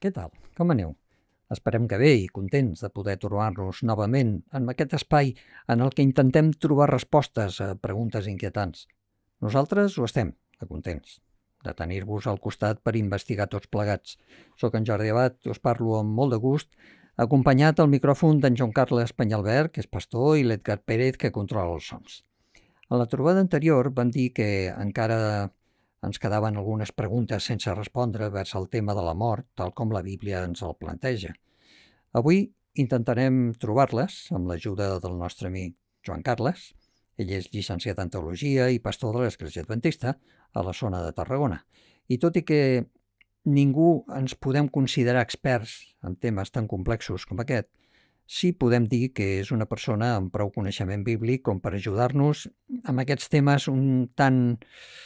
Què tal? Com aneu? Esperem que bé i contents de poder trobar-nos novament en aquest espai en el que intentem trobar respostes a preguntes inquietants. Nosaltres ho estem, de contents, de tenir-vos al costat per investigar tots plegats. Soc en Jordi Abad i us parlo amb molt de gust, acompanyat al micròfon d'en Joan Carles Penyalbert, que és pastor, i l'Edgar Pérez, que controla els sons. A la trobada anterior vam dir que encara ens quedaven algunes preguntes sense respondre vers el tema de la mort, tal com la Bíblia ens el planteja. Avui intentarem trobar-les amb l'ajuda del nostre amic Joan Carles. Ell és llicenciat en Teologia i pastor de l'Església Adventista a la zona de Tarragona. I tot i que ningú ens podem considerar experts en temes tan complexos com aquest, sí podem dir que és una persona amb prou coneixement bíblic com per ajudar-nos amb aquests temes un tant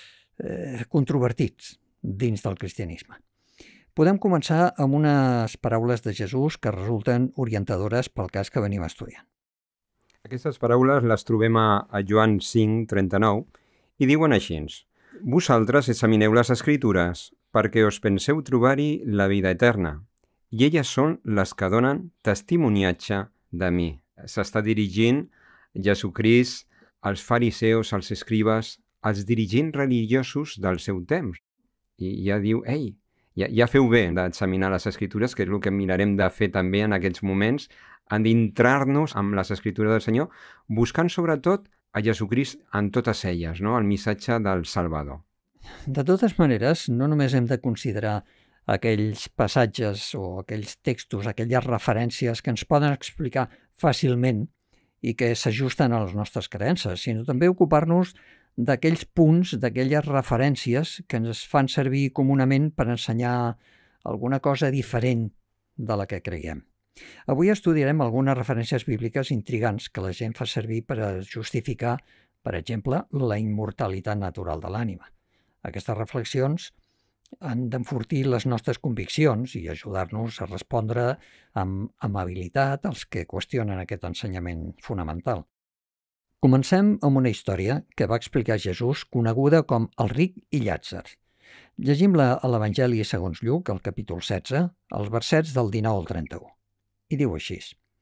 controvertits dins del cristianisme. Podem començar amb unes paraules de Jesús que resulten orientadores pel cas que venim estudiant. Aquestes paraules les trobem a Joan 5:39 i diuen així: «Vosaltres examineu les Escritures perquè us penseu trobar-hi la vida eterna, i elles són les que donen testimoniatge de mi». S'està dirigint Jesucrist als fariseus, als escribes, als dirigents religiosos del seu temps. I ja diu, ei, ja feu bé d'examinar les Escritures, que és el que mirarem de fer també en aquests moments, d'entrar-nos amb les Escritures del Senyor, buscant sobretot a Jesucrist en totes elles, no? El missatge del Salvador. De totes maneres, no només hem de considerar aquells passatges o aquells textos, aquelles referències que ens poden explicar fàcilment i que s'ajusten a les nostres creences, sinó també ocupar-nos d'aquells punts, d'aquelles referències que ens fan servir comunament per ensenyar alguna cosa diferent de la que creiem. Avui estudiarem algunes referències bíbliques intrigants que la gent fa servir per a justificar, per exemple, la immortalitat natural de l'ànima. Aquestes reflexions han d'enfortir les nostres conviccions i ajudar-nos a respondre amb amabilitat als que qüestionen aquest ensenyament fonamental. Comencem amb una història que va explicar Jesús coneguda com el ric i Llàtzer. Llegim-la a l'Evangeli segons Lluc, al capítol 16, els versets del 19 al 31. I diu així: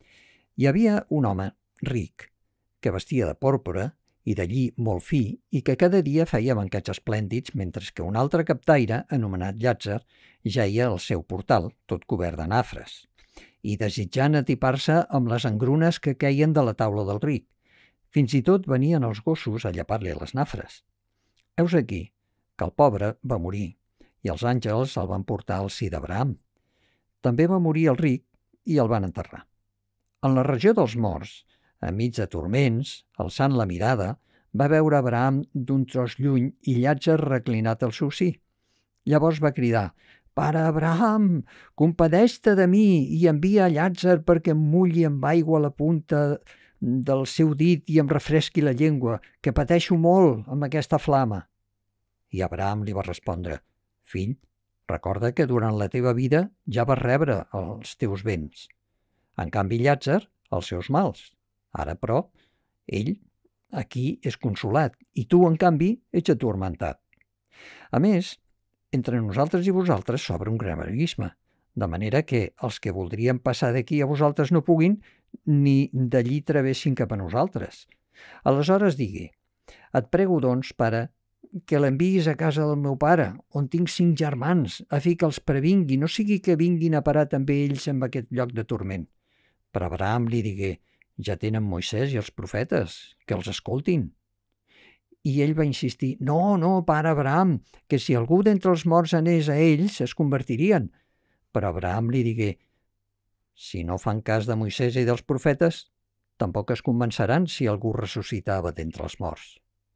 «Hi havia un home ric que vestia de pòrpora i de lli molt fi i que cada dia feia banquets esplèndids, mentre que un altre captaire, anomenat Llàtzer, jaia al seu portal, tot cobert de nafres, i desitjant atipar-se amb les engrunes que queien de la taula del ric. Fins i tot venien els gossos a llepar-li les nafres. Heus aquí que el pobre va morir i els àngels el van portar al si d'Abraham. També va morir el ric i el van enterrar. En la regió dels morts, enmig de turments, alçant la mirada, va veure Abraham d'un tros lluny i Llàtzer reclinat al seu si. Llavors va cridar: «Pare Abraham, compadeix-te de mi i envia a Llàtzer perquè em mulli amb aigua la punta del seu dit i em refresqui la llengua, que pateixo molt amb aquesta flama». I Abraham li va respondre: «Fill, recorda que durant la teva vida ja vas rebre els teus béns. En canvi Llàtzer, els seus mals. Ara, però, ell aquí és consolat i tu, en canvi, ets atormentat. A més, entre nosaltres i vosaltres s'obre un gran abisme, de manera que els que voldrien passar d'aquí a vosaltres no puguin, ni d'allí travessin cap a nosaltres. Aleshores digui: et prego, doncs, pare, que l'enviïs a casa del meu pare, on tinc 5 germans, a fi que els previngui, no sigui que vinguin a parar també ells en aquest lloc de turment. Però Abraham li digué: ja tenen Moisès i els profetes, que els escoltin. I ell va insistir: no, pare Abraham, que si algú d'entre els morts anés a ells, es convertirien. Però Abraham li digué: si no fan cas de Moisès i dels profetes, tampoc es convenceran si algú ressuscitava d'entre els morts.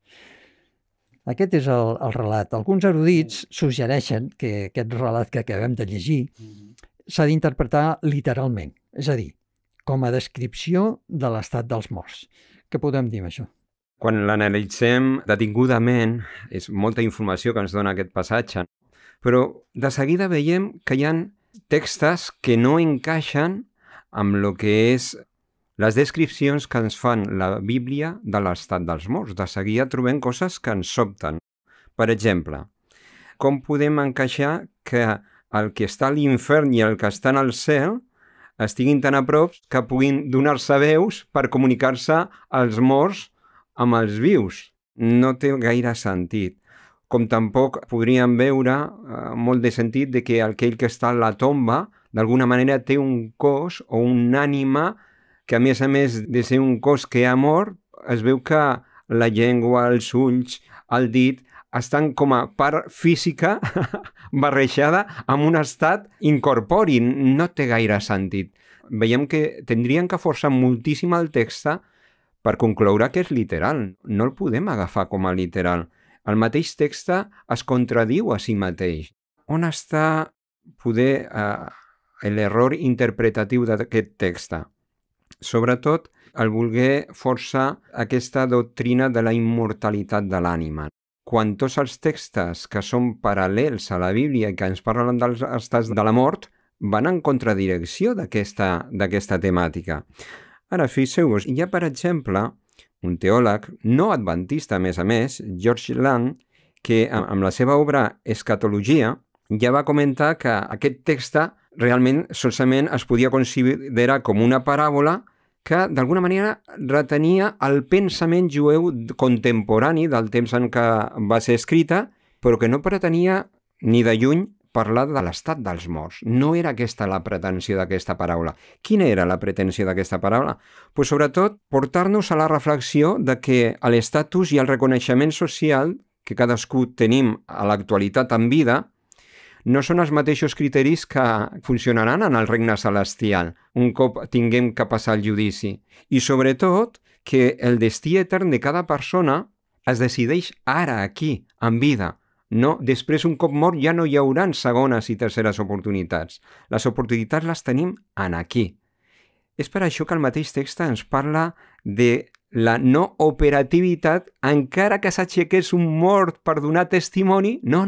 Aquest és el relat. Alguns erudits suggereixen que aquest relat que acabem de llegir s'ha d'interpretar literalment, és a dir, com a descripció de l'estat dels morts. Què podem dir amb això? Quan l'analitzem detingudament, és molta informació que ens dona aquest passatge, però de seguida veiem que hi ha textos que no encaixen amb el que és les descripcions que ens fan la Bíblia de l'estat dels morts. De seguida trobem coses que ens sobten. Per exemple, com podem encaixar que el que està a l'infern i el que està en el cel estiguin tan a prop que puguin donar-se veus per comunicar-se als morts amb els vius. No té gaire sentit. Com tampoc podríem veure molt de sentit de que aquell que està a la tomba d'alguna manera té un cos o una ànima que a més de ser un cos que ha mort, es veu que la llengua, els ulls, el dit, estan com a part física barrejada amb un estat incorpori. No té gaire sentit. Veiem que tindrien que forçar moltíssim el text per concloure que és literal. No el podem agafar com a literal. El mateix text es contradiu a si mateix. On està poder l'error interpretatiu d'aquest text? Sobretot el voler forçar aquesta doctrina de la immortalitat de l'ànima. Quan tots els textos que són paral·lels a la Bíblia i que ens parlen dels estats de la mort van en contradirecció d'aquesta temàtica. Ara, fixeu-vos, hi ha, per exemple, un teòleg no adventista, a més, George Land, que amb la seva obra Escatologia ja va comentar que aquest text realment solament es podia considerar com una paràbola que d'alguna manera retenia el pensament jueu contemporani del temps en què va ser escrita, però que no pretenia ni de lluny parlar de l'estat dels morts. No era aquesta la pretensió d'aquesta paraula. Quina era la pretensió d'aquesta paraula? Pues sobretot portar-nos a la reflexió de que l'estatus i el reconeixement social que cadascú tenim a l'actualitat en vida no són els mateixos criteris que funcionaran en el regne celestial un cop tinguem que passar el judici. I sobretot que el destí etern de cada persona es decideix ara, aquí, en vida. No, després, un cop mort, ja no hi haurà segones i terceres oportunitats. Les oportunitats les tenim en aquí. És per això que el mateix text ens parla de la no operativitat encara que s'aixequés un mort per donar testimoni. No.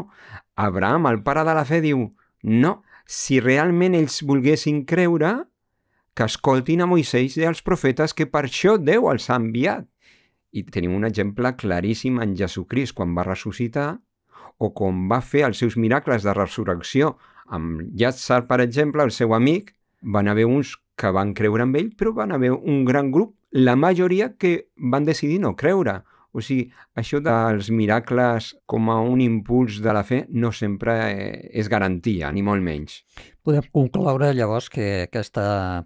Abraham, el pare de la fe, diu no, si realment ells volguessin creure, que escoltin a Moisès i als profetes, que per això Déu els ha enviat. I tenim un exemple claríssim en Jesucrist quan va ressuscitar o quan va fer els seus miracles de resurrecció. Amb Llàtzer, per exemple, el seu amic, van haver uns que van creure en ell, però van haver un gran grup, la majoria que van decidir no creure. O sigui, això dels miracles com a un impuls de la fe no sempre és garantia, ni molt menys. Podem concloure llavors que aquest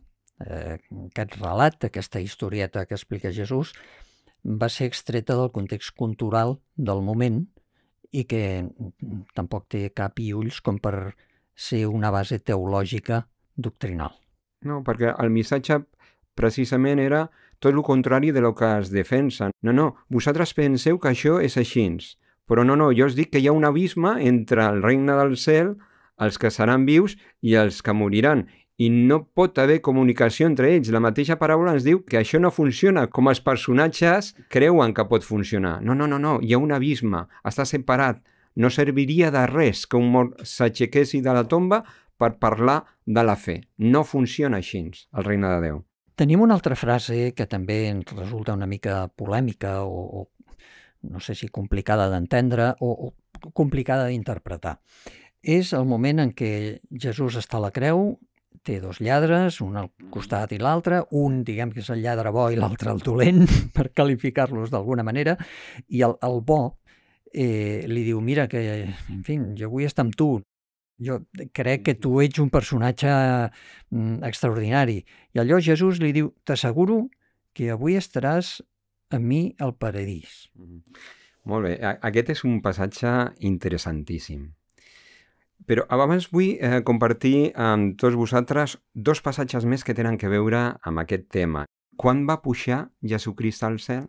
relat, aquesta historieta que explica Jesús, va ser extreta del context cultural del moment i que tampoc té cap i ulls com per ser una base teològica doctrinal. No, perquè el missatge precisament era tot el contrari de lo que es defensa. No, vosaltres penseu que això és així, però no, jo us dic que hi ha un abisme entre el regne del cel, els que seran vius i els que moriran, i no pot haver comunicació entre ells. La mateixa paraula ens diu que això no funciona com els personatges creuen que pot funcionar. No, hi ha un abisme, està separat. No serviria de res que un mort s'aixequessi de la tomba per parlar de la fe. No funciona així, el regne de Déu. Tenim una altra frase que també ens resulta una mica polèmica o no sé si complicada d'entendre o complicada d'interpretar. És el moment en què Jesús està a la creu, té dos lladres, un al costat i l'altre, un diguem que és el lladre bo i l'altre el dolent, per qualificar-los d'alguna manera, i el bo li diu, mira que, en fi, jo vull estar amb tu, jo crec que tu ets un personatge extraordinari. I allò Jesús li diu, t'asseguro que avui estaràs amb mi al paradís. Molt bé, aquest és un passatge interessantíssim. Però abans vull compartir amb tots vosaltres dos passatges més que tenen que veure amb aquest tema. Quan va pujar Jesucrist al cel?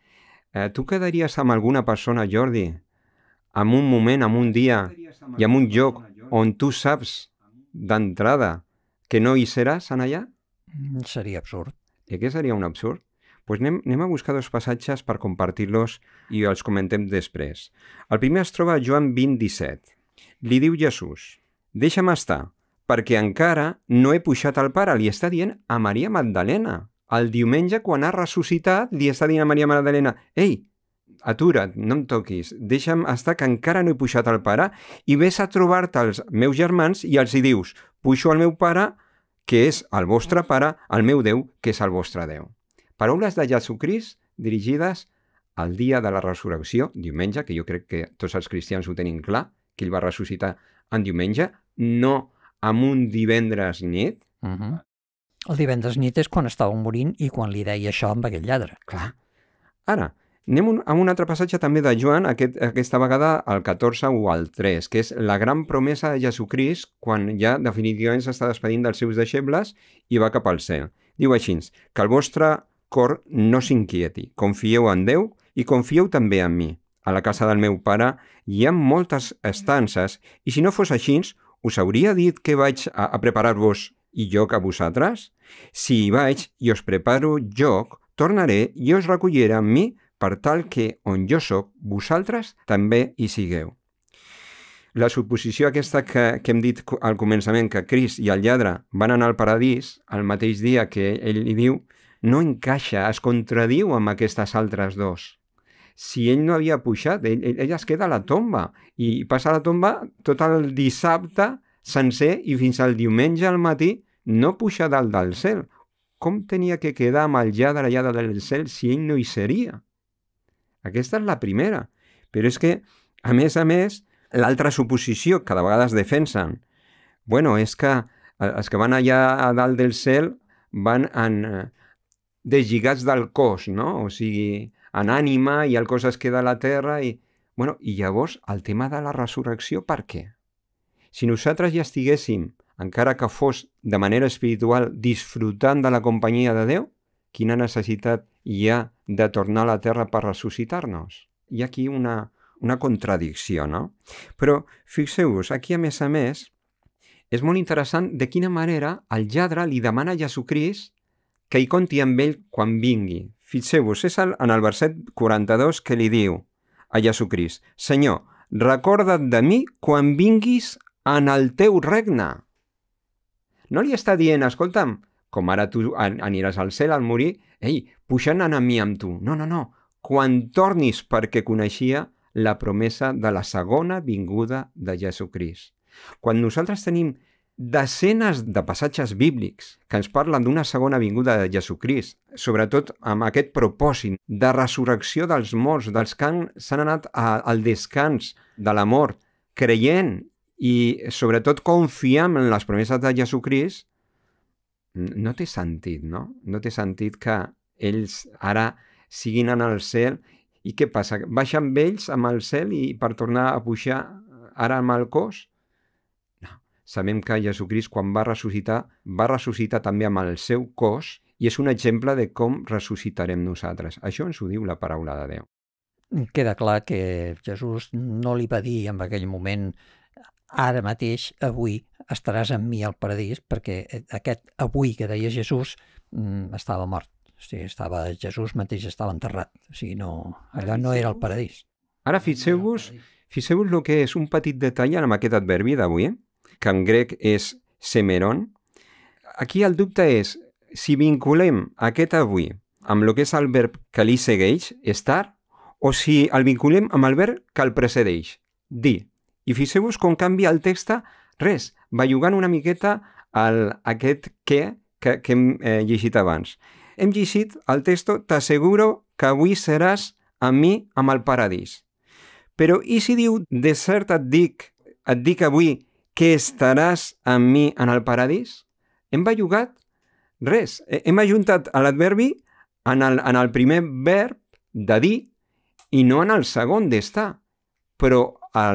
Tu quedaries amb alguna persona, Jordi, en un moment, en un dia i en un lloc on tu saps d'entrada que no hi seràs en allà? Seria absurd. I què seria un absurd? Doncs anem a buscar dos passatges per compartir-los i els comentem després. El primer es troba a Joan 20:17. Li diu Jesús, deixa'm estar, perquè encara no he pujat al Pare. Li està dient a Maria Magdalena. El diumenge, quan ha ressuscitat, li està dient a Maria Magdalena, ei, atura't, no em toquis, deixa'm estar que encara no he pujat al pare i ves a trobar-te els meus germans i els hi dius, pujo al meu pare, que és el vostre pare, al meu Déu, que és el vostre Déu. Paraules de Jesucrist dirigides al dia de la resurrecció, diumenge, que jo crec que tots els cristians ho tenim clar, que ell va ressuscitar en diumenge, no en un divendres nit. El divendres nit és quan estava morint i quan li deia això amb aquell lladre. Clar. Ara, anem a un altre passatge també de Joan, aquesta vegada al 14 o al 3, que és la gran promesa de Jesucrist quan ja definitivament s'està despedint dels seus deixebles i va cap al cel. Diu així, que el vostre cor no s'inquieti, confieu en Déu i confieu també en mi. A la casa del meu pare hi ha moltes estances i si no fos així, us hauria dit que vaig a preparar-vos i lloc a vosaltres? Si hi vaig i us preparo lloc, tornaré i us recolliré amb mi per tal que on jo soc, vosaltres també hi sigueu. La suposició aquesta que hem dit al començament, que Crist i el lladre van anar al paradís el mateix dia que ell li diu, no encaixa, es contradiu amb aquestes altres dos. Si ell no havia pujat, ell es queda a la tomba i passa a la tomba tot el dissabte sencer i fins al diumenge al matí no puja dalt del cel. Com tenia que quedar amb el lladre allà del cel si ell no hi seria? Aquesta és la primera. Però és que, a més, l'altra suposició que de vegades defensen, és que els que van allà a dalt del cel van deslligats del cos, no? O sigui, en ànima i el cos es queda a la terra i llavors el tema de la resurrecció, per què? Si nosaltres ja estiguéssim, encara que fos de manera espiritual, disfrutant de la companyia de Déu, quina necessitat hi ha de tornar a la terra per ressuscitar-nos? Hi ha aquí una contradicció, no? Però fixeu-vos, aquí a més, és molt interessant de quina manera el lladre li demana a Jesucrist que hi compti amb ell quan vingui. Fixeu-vos, és en el verset 42 que li diu a Jesucrist, Senyor, recorda't de mi quan vinguis en el teu regne. No li està dient, escolta'm, com ara tu aniràs al cel al morir, pujant a mi amb tu. No. Quan tornis, perquè coneixia la promesa de la segona vinguda de Jesucrist. Quan nosaltres tenim desenes de passatges bíblics que ens parlen d'una segona vinguda de Jesucrist, sobretot amb aquest propòsit de resurrecció dels morts, dels que s'han anat al descans de la mort, creient i sobretot confiant en les promeses de Jesucrist, no té sentit, no? No té sentit que ells ara siguin en el cel i què passa? Baixen ells amb el cel i per tornar a pujar ara amb el cos? No. Sabem que Jesucrist quan va ressuscitar també amb el seu cos i és un exemple de com ressuscitarem nosaltres. Això ens ho diu la paraula de Déu. Queda clar que Jesús no li va dir en aquell moment ara mateix, avui, estaràs amb mi al paradís, perquè aquest avui que deia Jesús estava mort. O sigui, Jesús mateix estava enterrat. O sigui, allò no era el paradís. Ara fixeu-vos el que és un petit detall amb aquest adverbi d'avui, que en grec és semeron. Aquí el dubte és si vinculem aquest avui amb el que és el verb que li segueix, estar, o si el vinculem amb el verb que el precedeix, dir. I fixeu-vos com canvia el text, res, bellugant una miqueta aquest que hem llegit abans. Hem llegit el text, t'asseguro que avui seràs amb mi amb el paradís. Però i si diu, de cert et dic avui que estaràs amb mi en el paradís? Hem bellugat? Res. Hem ajuntat l'adverbi en el primer verb de dir i no en el segon d'estar. Però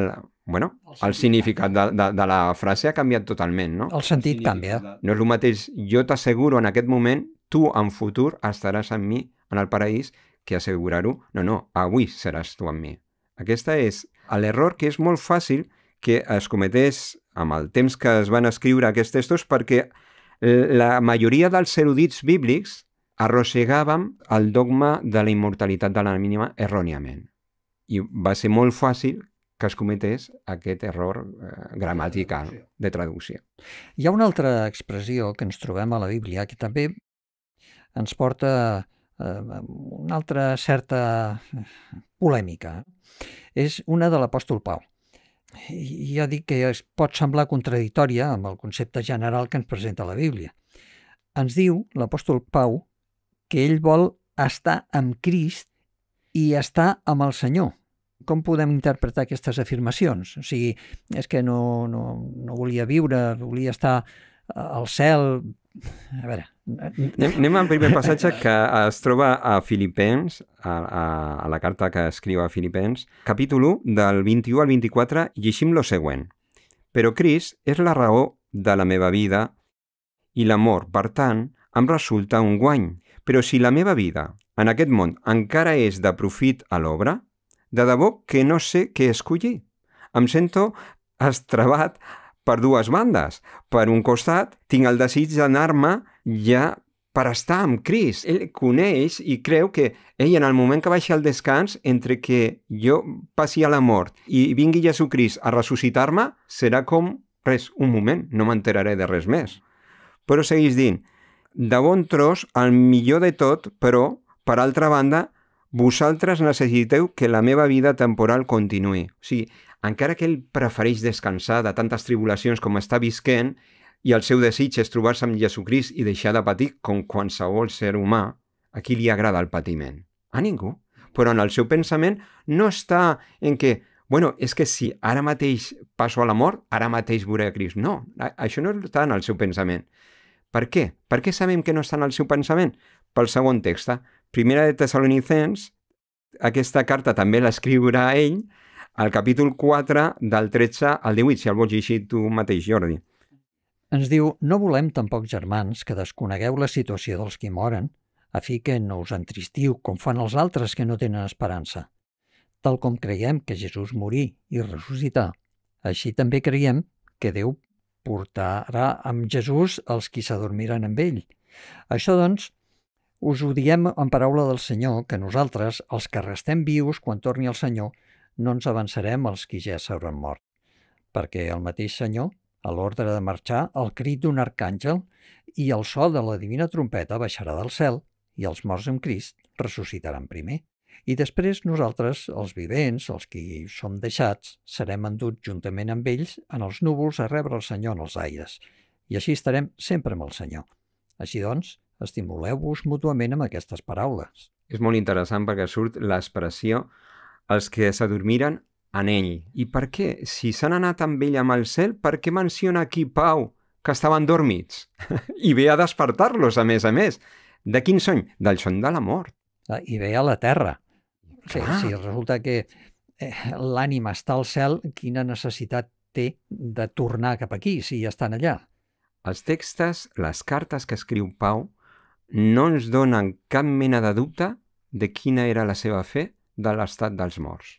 el significat de la frase ha canviat totalment, no? El sentit canvia. No és el mateix, jo t'asseguro en aquest moment, tu en futur estaràs amb mi en el paradís, que assegurar-ho, no, avui seràs tu amb mi. Aquesta és l'error que és molt fàcil que es cometés amb el temps que es van escriure aquests textos perquè la majoria dels erudits bíblics arrossegàvem el dogma de la immortalitat de l'ànima erròniament. I va ser molt fàcil que es cometés aquest error gramatical de traducció. Hi ha una altra expressió que ens trobem a la Bíblia que també ens porta una altra certa polèmica. És una de l'apòstol Pau. I ja dic que es pot semblar contradictòria amb el concepte general que ens presenta la Bíblia. Ens diu l'apòstol Pau que ell vol estar amb Crist i estar amb el Senyor. Com podem interpretar aquestes afirmacions? O sigui, és que no volia viure, volia estar al cel. A veure... Anem al primer passatge que es troba a Filipens, a la carta que escriu a Filipens, capítol 1, del 21 al 24, llegim lo següent. Però Crist és la raó de la meva vida i l'amor, per tant, em resulta un guany. Però si la meva vida en aquest món encara és de profit a l'obra, de debò que no sé què escollir. Em sento estrebat per dues bandes. Per un costat, tinc el desig d'anar-me ja per estar amb Crist. Ell coneix i creu que ell, en el moment que baixi al descans, entre que jo passi a la mort i vingui Jesucrist a ressuscitar-me, serà com res, un moment, no m'enteraré de res més. Però segueix dient, de bon tros, el millor de tot, però, per altra banda, vosaltres necessiteu que la meva vida temporal continuï. O sigui, encara que ell prefereix descansar de tantes tribulacions com està visquent i el seu desig és trobar-se amb Jesucrist i deixar de patir com qualsevol ser humà, a qui li agrada el patiment? A ningú. Però en el seu pensament no està en que, bueno, és que si ara mateix passo a la mort, ara mateix veuré a Crist. No, això no està en el seu pensament. Per què? Per què sabem que no està en el seu pensament? Pel següent text. Primera de Tessalonicenses, aquesta carta també l'escriurà ell, al capítol 4, del 13 al 18, si el vols llegir tu mateix, Jordi. Ens diu, no volem tampoc, germans, que desconegueu la situació dels qui moren, a fi que no us entristiu com fan els altres que no tenen esperança. Tal com creiem que Jesús morí i ressuscità, així també creiem que Déu portarà amb Jesús els qui s'adormiran amb ell. Això, doncs, us ho diem en paraula del Senyor, que nosaltres, els que restem vius quan torni el Senyor, no ens avançarem als qui ja s'hauran mort. Perquè el mateix Senyor, a l'ordre de marxar, el crit d'un arcàngel i el so de la divina trompeta baixarà del cel i els morts en Crist ressuscitaran primer. I després nosaltres, els vivents, els qui som deixats, serem enduts juntament amb ells en els núvols a rebre el Senyor en els aires. I així estarem sempre amb el Senyor. Així doncs, estimuleu-vos mútuament amb aquestes paraules. És molt interessant perquè surt l'expressió els que s'adormiren en ell. I per què? Si s'han anat amb ell amb el cel, per què menciona aquí Pau que estaven dormits? I ve a despertar-los, a més. De quin son? Del son de la mort. I ve a la terra. Sí, resulta que l'ànima està al cel, quina necessitat té de tornar cap aquí, si ja estan allà? Els textos, les cartes que escriu Pau, no ens donen cap mena de dubte de quina era la seva fe de l'estat dels morts.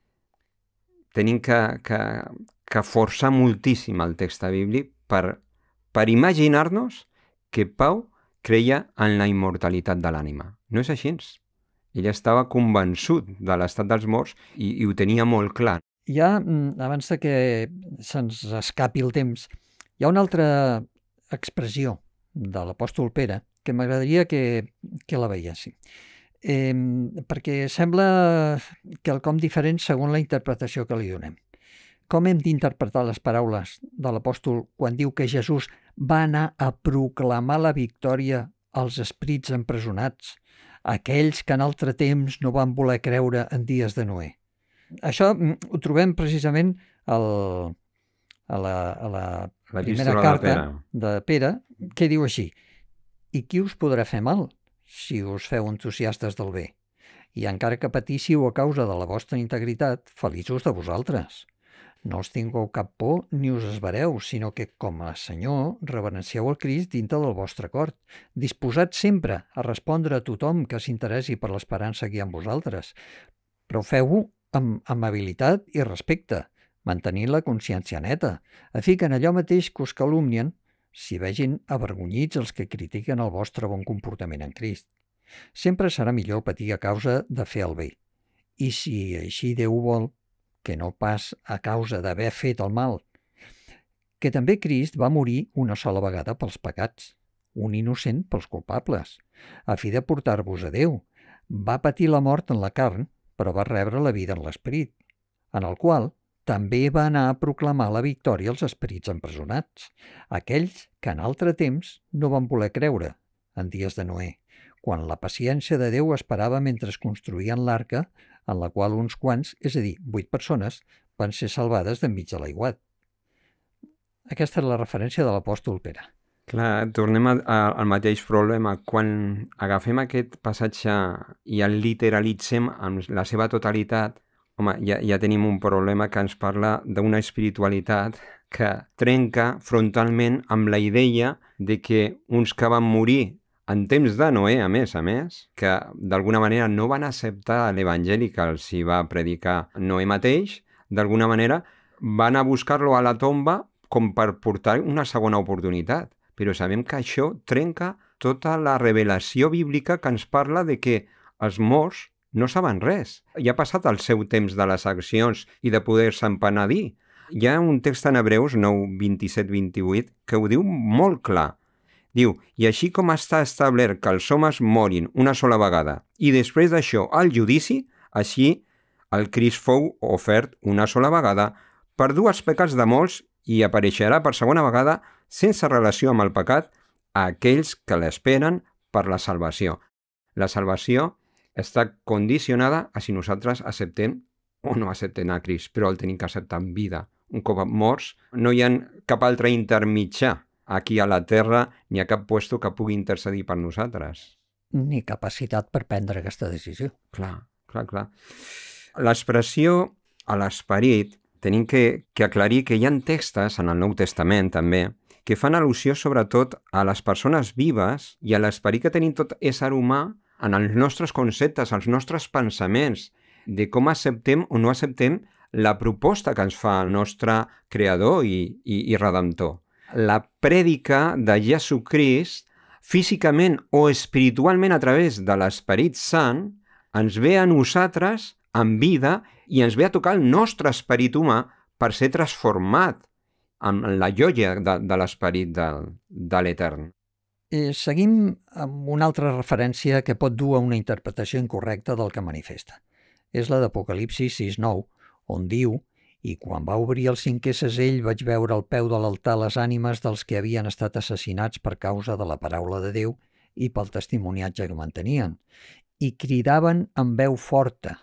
Tenim que forçar moltíssim el text bíblic per imaginar-nos que Pau creia en la immortalitat de l'ànima. No és així. Ell estava convençut de l'estat dels morts i ho tenia molt clar. Ja, abans que se'ns escapi el temps, hi ha una altra expressió de l'apòstol Pere que m'agradaria que la veiessin. Perquè sembla quelcom diferent segons la interpretació que li donem. Com hem d'interpretar les paraules de l'apòstol quan diu que Jesús va anar a proclamar la victòria als esprits empresonats, aquells que en altre temps no van voler creure en dies de Noé? Això ho trobem precisament a la primera carta de Pere, que diu així: «I qui us podrà fer mal si us feu entusiastes del bé? I encara que patíssiu a causa de la vostra integritat, feliços de vosaltres. No us tingueu cap por ni us esvereu, sinó que, com a Senyor, reverencieu el Crist dintre del vostre cor, disposats sempre a respondre a tothom que s'interessi per l'esperança que hi ha en vosaltres. Però feu-ho amb amabilitat i respecte, mantenint la consciència neta, a fi que en allò mateix que us calumnien s'hi vegin avergonyits els que critiquen el vostre bon comportament en Crist. Sempre serà millor patir a causa de fer el bé. I si així Déu vol, que no pas a causa d'haver fet el mal. Que també Crist va morir una sola vegada pels pecats, un innocent pels culpables, a fi de portar-vos a Déu. Va patir la mort en la carn, però va rebre la vida en l'esperit, en el qual també va anar a proclamar la victòria als esperits empresonats, aquells que en altre temps no van voler creure, en dies de Noé, quan la paciència de Déu esperava mentre es construïen l'arca, en la qual uns quants, és a dir, 8 persones, van ser salvades d'enmig de l'aiguat. Aquesta és la referència de l'apòstol Pere. Clar, tornem al mateix problema. Quan agafem aquest passatge i el literalitzem amb la seva totalitat, home, ja tenim un problema que ens parla d'una espiritualitat que trenca frontalment amb la idea de que uns que van morir en temps de Noé, a més, que d'alguna manera no van acceptar l'evangeli que els hi va predicar Noé mateix, d'alguna manera van a buscar-lo a la tomba com per portar una segona oportunitat. Però sabem que això trenca tota la revelació bíblica que ens parla de que els morts no saben res. Ja ha passat el seu temps de les accions i de poder-se empenedir. Hi ha un text en Hebreus 9, 27-28 que ho diu molt clar. Diu, i així com està establert que els homes morin una sola vegada i després d'això al judici, així el Crist fou ofert una sola vegada per dur els pecats de molts i apareixerà per segona vegada sense relació amb el pecat a aquells que l'esperen per la salvació. La salvació està condicionada a si nosaltres acceptem o no acceptem a Crist, però el tenim que acceptar en vida. Un cop morts, no hi ha cap altre intermitjà aquí a la Terra, ni a cap puesto que pugui intercedir per nosaltres. Ni capacitat per prendre aquesta decisió. Clar. L'expressió a l'esperit, tenim que aclarir que hi ha textos en el Nou Testament també que fan al·lusió sobretot a les persones vives i a l'esperit que tenim tot ésser humà en els nostres conceptes, els nostres pensaments, de com acceptem o no acceptem la proposta que ens fa el nostre creador i redemptor. La prèdica de Jesucrist, físicament o espiritualment a través de l'Esperit Sant, ens ve a nosaltres en vida i ens ve a tocar el nostre esperit humà per ser transformat amb la joia de l'esperit de l'Etern. Seguim amb una altra referència que pot dur a una interpretació incorrecta del que manifesta. És la d'Apocalipsis 6:9, on diu: «I quan va obrir el 5è segell vaig veure al peu de l'altar les ànimes dels que havien estat assassinats per causa de la paraula de Déu i pel testimoniatge que mantenien, i cridaven amb veu forta».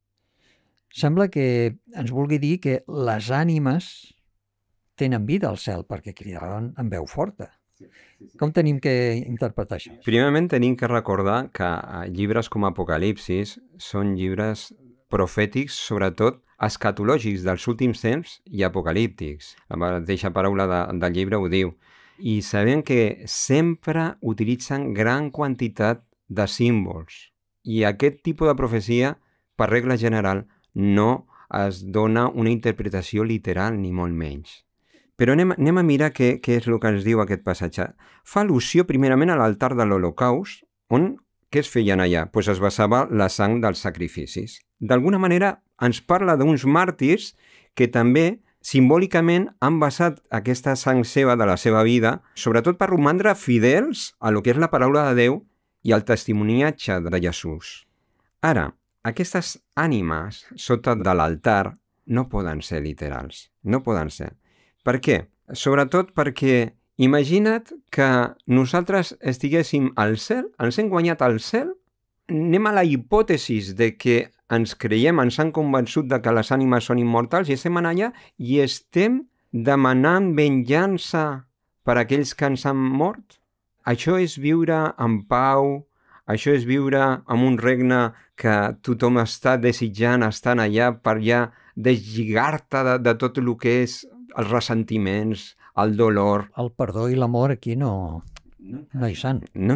Sembla que ens vulgui dir que les ànimes tenen vida al cel perquè cridaven amb veu forta. Com tenim que interpretar això? Primerament tenim que recordar que llibres com Apocalipsis són llibres profètics, sobretot escatològics dels últims temps i apocalíptics. La mateixa paraula del llibre ho diu. I sabem que sempre utilitzen gran quantitat de símbols. I aquest tipus de profecia, per regla general, no es dona una interpretació literal, ni molt menys. Però anem a mirar què és el que ens diu aquest passatge. Fa al·lusió primerament a l'altar de l'Holocaust, on què es feien allà? Doncs es vessava la sang dels sacrificis. D'alguna manera ens parla d'uns màrtirs que també simbòlicament han basat aquesta sang seva de la seva vida, sobretot per romandre fidels a lo que és la paraula de Déu i al testimoniatge de Jesús. Ara, aquestes ànimes sota de l'altar no poden ser literals, no poden ser. Per què? Sobretot perquè imagina't que nosaltres estiguéssim al cel, ens hem guanyat al cel, anem a la hipòtesis de que ens creiem, ens han convençut de que les ànimes són immortals i estem allà i estem demanant venjança per aquells que ens han mort. Això és viure en pau, això és viure en un regne que tothom està desitjant, estant allà per ja deslligar-te de tot el que és els ressentiments, el dolor. El perdó i l'amor aquí no hi són. No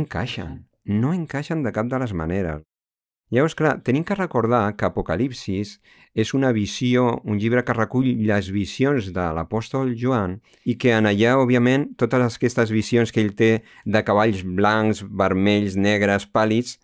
encaixen de cap de les maneres. Llavors, clar, tenim que recordar que Apocalipsis és una visió, un llibre que recull les visions de l'apòstol Joan i que en allà, òbviament, totes aquestes visions que ell té de cavalls blancs, vermells, negres, pàl·lids,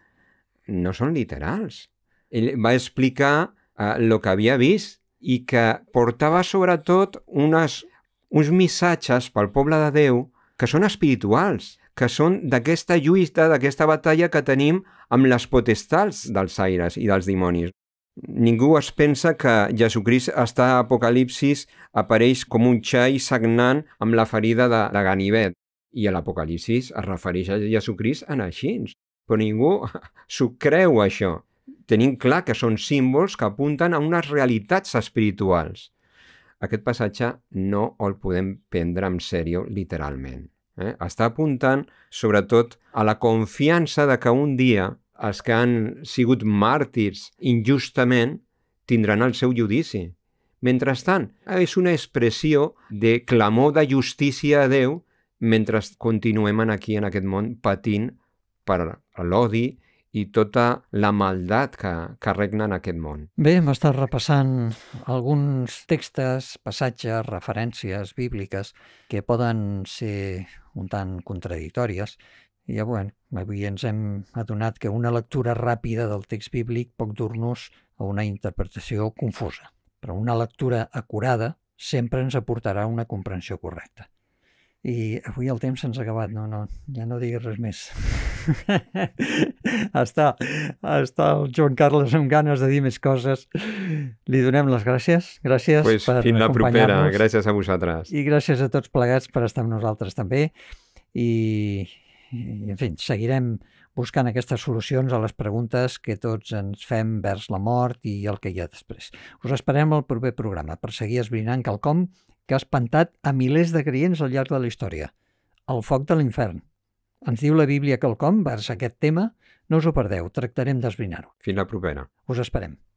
no són literals. Ell va explicar el que havia vist i que portava sobretot uns missatges pel poble de Déu que són espirituals, que són d'aquesta lluita, d'aquesta batalla que tenim amb les potestats dels aires i dels dimonis. Ningú es pensa que Jesucrist està a Apocalipsis, apareix com un xai sagnant amb la ferida de ganivet. I a l'Apocalipsis es refereix a Jesucrist en així. Però ningú s'ho creu, això. Tenim clar que són símbols que apunten a unes realitats espirituals. Aquest passatge no el podem prendre en sèrio literalment. Està apuntant, sobretot, a la confiança de que un dia els que han sigut màrtirs injustament tindran el seu judici. Mentrestant, és una expressió de clamor de justícia a Déu mentre continuem aquí en aquest món patint per l'odi i tota la maldat que regna en aquest món. Bé, hem estat repassant alguns textos, passatges, referències bíbliques que poden ser un tant contradictòries i avui ens hem adonat que una lectura ràpida del text bíblic pot dur-nos a una interpretació confusa, però una lectura acurada sempre ens aportarà una comprensió correcta. I avui el temps se'ns ha acabat, ja no diguis res més. Està el Joan Carles amb ganes de dir més coses. Li donem les gràcies. Gràcies per acompanyar-nos. Fins la propera. Gràcies a vosaltres. I gràcies a tots plegats per estar amb nosaltres també. I en fi, seguirem buscant aquestes solucions a les preguntes que tots ens fem vers la mort i el que hi ha després. Us esperem al proper programa per seguir esbrinant quelcom que ha espantat a milers de creients al llarg de la història. El foc de l'infern. Ens diu la Bíblia quelcom vers aquest tema? No us ho perdeu, tractarem d'esbrinar-ho. Fins la propera. Us esperem.